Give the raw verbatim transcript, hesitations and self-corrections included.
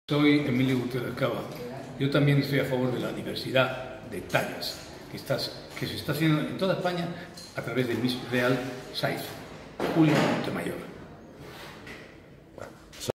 Soy Emilio Gutiérrez Cava. Yo también estoy a favor de la diversidad de tallas que, estás, que se está haciendo en toda España a través del Miss Real Saiz, Julio Montemayor.